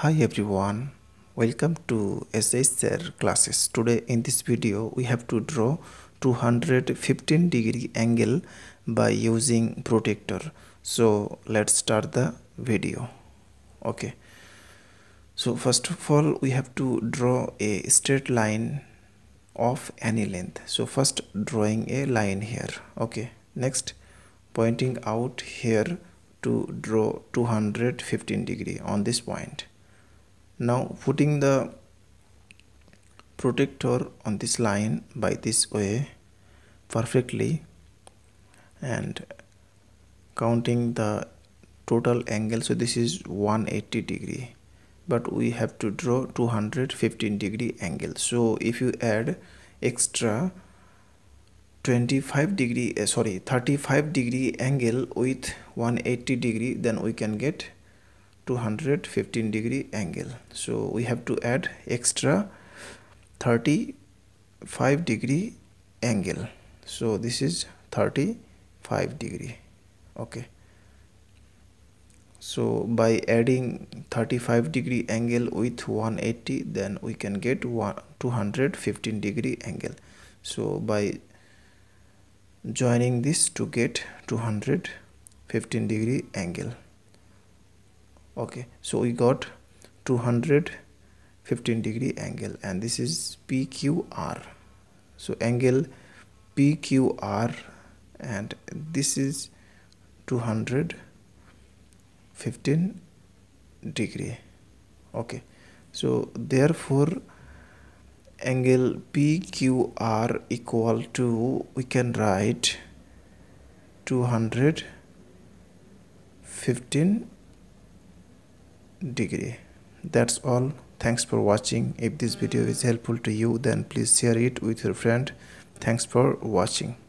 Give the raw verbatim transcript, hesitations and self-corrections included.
Hi everyone, welcome to S H Sir classes. Today in this video we have to draw two hundred fifteen degree angle by using protractor. So let's start the video. Okay, so first of all we have to draw a straight line of any length. So first drawing a line here. Okay, next pointing out here to draw two hundred fifteen degree on this point. Now putting the protractor on this line by this way perfectly and counting the total angle. So this is one hundred eighty degree, but we have to draw two hundred fifteen degree angle. So if you add extra twenty-five degree uh, sorry thirty-five degree angle with one hundred eighty degree, then we can get two hundred fifteen degree angle. So we have to add extra thirty-five degree angle. So this is thirty-five degree. Okay, so by adding thirty-five degree angle with one hundred eighty, then we can get two hundred fifteen degree angle. So by joining this to get two hundred fifteen degree angle. Okay, so we got two hundred fifteen degree angle, and this is P Q R. So angle P Q R, and this is two hundred fifteen degree. Okay, so therefore angle P Q R equal to, we can write two hundred fifteen degree. That's all. Thanks for watching. If this video is helpful to you, then please share it with your friend. Thanks for watching.